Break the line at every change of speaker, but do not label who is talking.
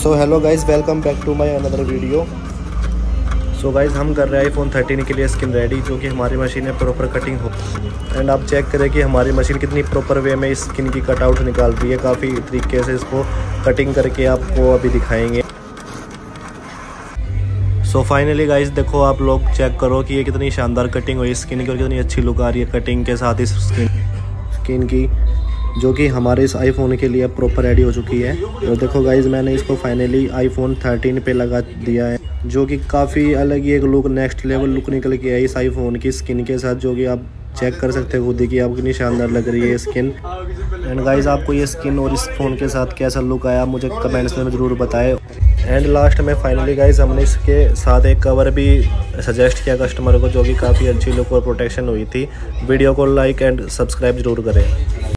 So hello guys, welcome back to my another video. So guys, हम कर रहे हैं iPhone 13 के लिए स्किन रेडी, जो कि हमारी मशीन में प्रॉपर कटिंग हो। एंड आप चेक करें कि हमारी मशीन कितनी प्रॉपर वे में इस स्किन की कटआउट निकाल रही है। काफ़ी तरीके से इसको कटिंग करके आपको अभी दिखाएंगे। सो फाइनली गाइज़, देखो आप लोग चेक करो कि ये कितनी शानदार कटिंग हुई स्किन की और कितनी अच्छी लुक आ रही है कटिंग के साथ इस स्किन की, जो कि हमारे इस आईफोन के लिए प्रॉपर रेडी हो चुकी है। और देखो गाइज़, मैंने इसको फाइनली iPhone 13 पे लगा दिया है, जो कि काफ़ी अलग ही एक लुक, नेक्स्ट लेवल लुक निकल के है इस आईफोन की स्किन के साथ, जो कि आप चेक कर सकते हो खुद ही कि आप कितनी शानदार लग रही है स्किन। एंड गाइज़, आपको ये स्किन और इस फ़ोन के साथ कैसा लुक आया मुझे कमेंट्स में ज़रूर बताएं। एंड लास्ट में फाइनली गाइज़, हमने इसके साथ एक कवर भी सजेस्ट किया कस्टमर को, जो कि काफ़ी अच्छी लुक और प्रोटेक्शन हुई थी। वीडियो को लाइक एंड सब्सक्राइब ज़रूर करें।